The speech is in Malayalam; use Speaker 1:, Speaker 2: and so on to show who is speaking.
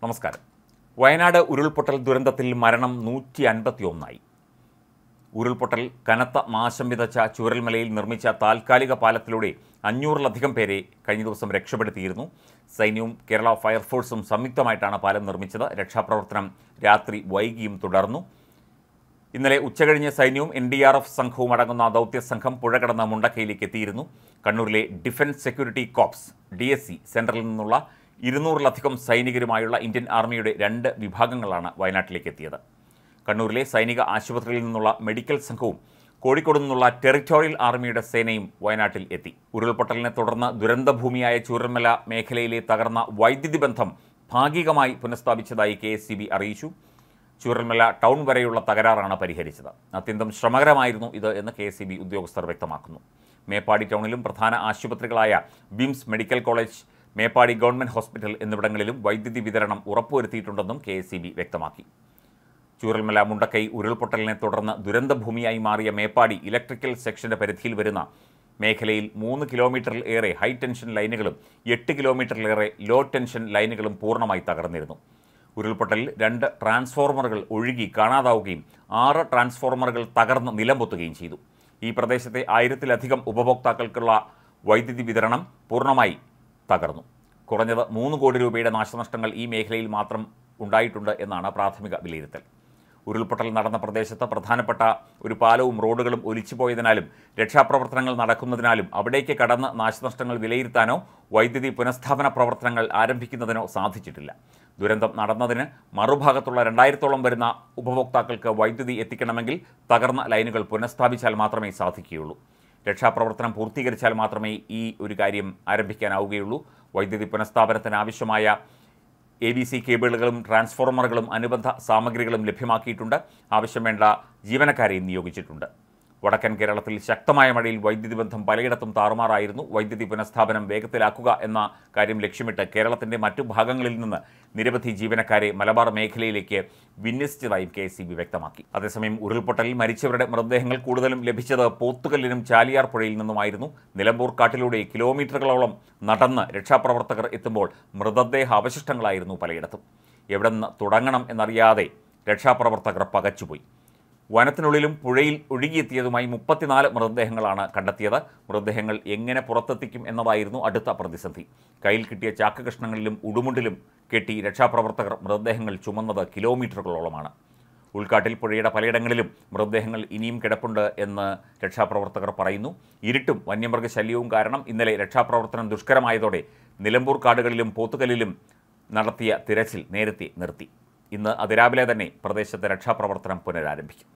Speaker 1: നമസ്കാരം. വയനാട് ഉരുൾപൊട്ടൽ ദുരന്തത്തിൽ മരണം 151ആയി. ഉരുൾപൊട്ടൽ കനത്ത നാശം വിതച്ച ചൂരൽമലയിൽ നിർമ്മിച്ച താൽക്കാലിക പാലത്തിലൂടെ 500-ലധികം പേരെ കഴിഞ്ഞ ദിവസം രക്ഷപ്പെടുത്തിയിരുന്നു. സൈന്യവും കേരള ഫയർഫോഴ്സും സംയുക്തമായിട്ടാണ് പാലം നിർമ്മിച്ചത്. രക്ഷാപ്രവർത്തനം രാത്രി വൈകിയും തുടർന്നു. ഇന്നലെ ഉച്ചകഴിഞ്ഞ് സൈന്യവും NDRF സംഘവും അടങ്ങുന്ന ദൗത്യസംഘം പുഴ കടന്ന് മുണ്ടക്കയിലേക്ക് എത്തിയിരുന്നു. കണ്ണൂരിലെ ഡിഫൻസ് സെക്യൂരിറ്റി കോർപ്സ് DSC സെൻറ്ററിൽ നിന്നുള്ള 200-ലധികം സൈനികരുമായുള്ള ഇന്ത്യൻ ആർമിയുടെ 2 വിഭാഗങ്ങളാണ് വയനാട്ടിലേക്ക് എത്തിയത്. കണ്ണൂരിലെ സൈനിക ആശുപത്രിയിൽ നിന്നുള്ള മെഡിക്കൽ സംഘവും കോഴിക്കോട് നിന്നുള്ള ടെറിറ്റോറിയൽ ആർമിയുടെ സേനയും വയനാട്ടിൽ എത്തി. ഉരുൾപൊട്ടലിനെ തുടർന്ന് ദുരന്തഭൂമിയായ ചൂരൽമല മേഖലയിലെ തകർന്ന വൈദ്യുതി ബന്ധം ഭാഗികമായി പുനഃസ്ഥാപിച്ചതായി KSEB അറിയിച്ചു. ചൂരൽമല ടൗൺ വരെയുള്ള തകരാറാണ് പരിഹരിച്ചത്. അത്യന്തം ശ്രമകരമായിരുന്നു ഇത് എന്ന് KSEB ഉദ്യോഗസ്ഥർ വ്യക്തമാക്കുന്നു. മേപ്പാടി ടൗണിലും പ്രധാന ആശുപത്രികളായ വിംസ് medical college, Meppadi government hospital എന്നിവിടങ്ങളിലും വൈദ്യുതി വിതരണം ഉറപ്പുവരുത്തിയിട്ടുണ്ടെന്നും KSEB വ്യക്തമാക്കി. ചൂരൽമല മുണ്ടക്കൈ ഉരുൾപൊട്ടലിനെ തുടർന്ന് ദുരന്തഭൂമിയായി മാറിയ മേപ്പാടി ഇലക്ട്രിക്കൽ സെക്ഷന്റെ പരിധിയിൽ വരുന്ന മേഖലയിൽ 3 കിലോമീറ്ററിൽ ഏറെ ഹൈ ടെൻഷൻ ലൈനുകളും 8 കിലോമീറ്ററിലേറെ ലോ ടെൻഷൻ ലൈനുകളും പൂർണ്ണമായി തകർന്നിരുന്നു. ഉരുൾപൊട്ടലിൽ 2 ട്രാൻസ്ഫോർമറുകൾ ഒഴുകി കാണാതാവുകയും 6 ട്രാൻസ്ഫോർമറുകൾ തകർന്ന് നിലംപൊത്തുകയും ചെയ്തു. ഈ പ്രദേശത്തെ 1000-ലധികം ഉപഭോക്താക്കൾക്കുള്ള വൈദ്യുതി വിതരണം പൂർണ്ണമായി തകർന്നു. കുറഞ്ഞത് 3 കോടി രൂപയുടെ നാശനഷ്ടങ്ങൾ ഈ മേഖലയിൽ മാത്രം ഉണ്ടായിട്ടുണ്ട് എന്നാണ് പ്രാഥമിക വിലയിരുത്തൽ. ഉരുൾപൊട്ടൽ നടന്ന പ്രദേശത്ത് പ്രധാനപ്പെട്ട ഒരു പാലവും റോഡുകളും ഒലിച്ചുപോയതിനാലും രക്ഷാപ്രവർത്തനങ്ങൾ നടക്കുന്നതിനാലും അവിടേക്ക് കടന്ന് നാശനഷ്ടങ്ങൾ വിലയിരുത്താനോ വൈദ്യുതി പുനഃസ്ഥാപന പ്രവർത്തനങ്ങൾ ആരംഭിക്കുന്നതിനോ സാധിച്ചിട്ടില്ല. ദുരന്തം നടന്നതിന് മറുഭാഗത്തുള്ള 2000-ഓളം വരുന്ന ഉപഭോക്താക്കൾക്ക് വൈദ്യുതി എത്തിക്കണമെങ്കിൽ തകർന്ന ലൈനുകൾ പുനഃസ്ഥാപിച്ചാൽ മാത്രമേ സാധിക്കുകയുള്ളൂ. രക്ഷാപ്രവർത്തനം പൂർത്തീകരിച്ചാൽ മാത്രമേ ഈ ഒരു കാര്യം ആരംഭിക്കാനാവുകയുള്ളൂ. വൈദ്യുതി പുനഃസ്ഥാപനത്തിന് ആവശ്യമായ ABC കേബിളുകളും ട്രാൻസ്ഫോർമറുകളും അനുബന്ധ സാമഗ്രികളും ലഭ്യമാക്കിയിട്ടുണ്ട്. ആവശ്യം വേണ്ട ജീവനക്കാരെയും നിയോഗിച്ചിട്ടുണ്ട്. വടക്കൻ കേരളത്തിൽ ശക്തമായ മഴയിൽ വൈദ്യുതി ബന്ധം പലയിടത്തും താറുമാറായിരുന്നു. വൈദ്യുതി പുനഃസ്ഥാപനം വേഗത്തിലാക്കുക എന്ന കാര്യം ലക്ഷ്യമിട്ട് കേരളത്തിൻ്റെ മറ്റു ഭാഗങ്ങളിൽ നിന്ന് നിരവധി ജീവനക്കാരെ മലബാർ മേഖലയിലേക്ക് വിന്യസിച്ചതായും KSEB വ്യക്തമാക്കി. അതേസമയം ഉരുൾപൊട്ടലിൽ മരിച്ചവരുടെ മൃതദേഹങ്ങൾ കൂടുതലും ലഭിച്ചത് പോത്തുകല്ലിനും ചാലിയാർ പുഴയിൽ നിന്നുമായിരുന്നു. നിലമ്പൂർ കാട്ടിലൂടെ കിലോമീറ്ററുകളോളം നടന്ന് രക്ഷാപ്രവർത്തകർ എത്തുമ്പോൾ മൃതദേഹ അവശിഷ്ടങ്ങളായിരുന്നു പലയിടത്തും. എവിടെ നിന്ന് തുടങ്ങണം എന്നറിയാതെ രക്ഷാപ്രവർത്തകർ പകച്ചുപോയി. വനത്തിനുള്ളിലും പുഴയിൽ ഒഴുകിയെത്തിയതുമായി 34 മൃതദേഹങ്ങളാണ് കണ്ടെത്തിയത്. മൃതദേഹങ്ങൾ എങ്ങനെ പുറത്തെത്തിക്കും എന്നതായിരുന്നു അടുത്ത പ്രതിസന്ധി. കയ്യിൽ കിട്ടിയ ചാക്ക് കഷ്ണങ്ങളിലും ഉടുമുണ്ടിലും കെട്ടി രക്ഷാപ്രവർത്തകർ മൃതദേഹങ്ങൾ ചുമന്നത് കിലോമീറ്ററുകളോളമാണ്. ഉൾക്കാട്ടിൽ പുഴയുടെ പലയിടങ്ങളിലും മൃതദേഹങ്ങൾ ഇനിയും കിടപ്പുണ്ട് എന്ന് രക്ഷാപ്രവർത്തകർ പറയുന്നു. ഇരുട്ടും വന്യമൃഗശല്യവും കാരണം ഇന്നലെ രക്ഷാപ്രവർത്തനം ദുഷ്കരമായതോടെ നിലമ്പൂർ കാടുകളിലും പോത്തുകല്ലിലും നടത്തിയ തിരച്ചിൽ നേരത്തെ നിർത്തി. ഇന്ന് അതിരാവിലെ തന്നെ പ്രദേശത്ത് രക്ഷാപ്രവർത്തനം പുനരാരംഭിക്കും.